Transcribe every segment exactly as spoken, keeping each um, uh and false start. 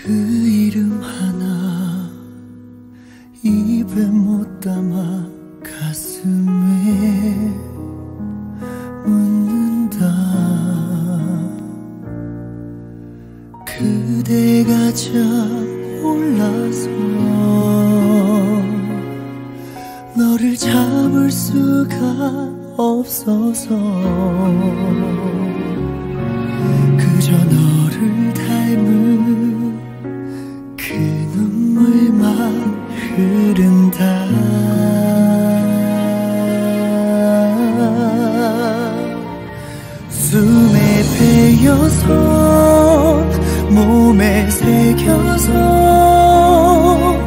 그 이름 하나 입에 못 담아 가슴에 묻는다. 그대가 참 몰라서 너를 잡을 수가 없어서 그저 너를 닮은 그 눈물만 흐른다. 숨에 배어서 몸에 새겨서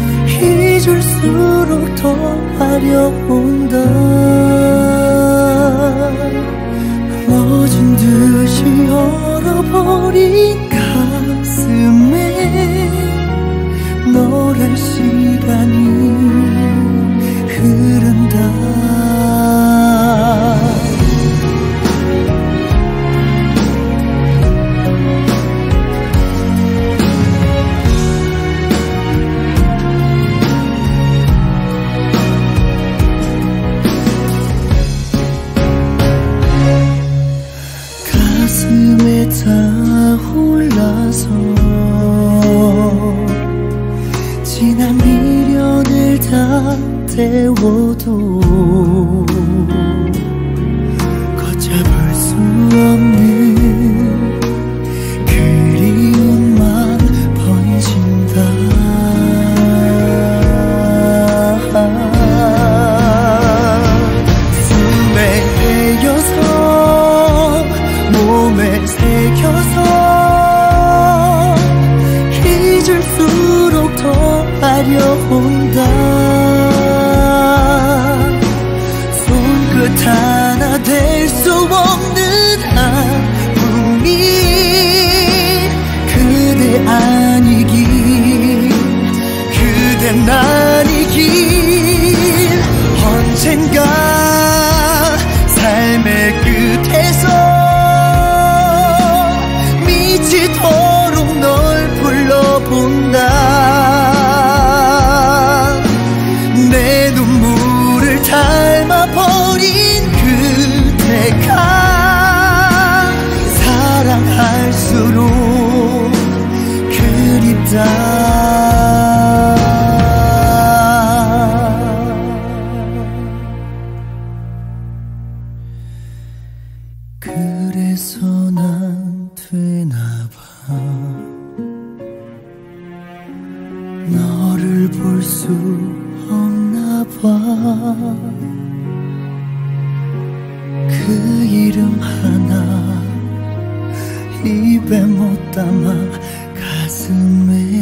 잊을수록 더 아려온다. 꺼진 듯이 얼어버린 가슴에 너랄 시간이 흐른다. 가슴에 타올라서 지난 미련을 다 태워도 걷잡을 수 없는 그리움만 번진다. 숨에 베여서 몸에 새겨서 잊을수록 더 아려온다. 손끝 하나 댈 수 없는 아픔이 그대 아니길 그댄 아니길 언젠가 삶의 끝에서 미치도록 널 불러본다. 내 눈물을 닮아버린 그대가 사랑할수록 그립다. 그래서 난 되나봐 너를 볼 수 없나봐. 그 이름 하나 입에 못 담아 가슴에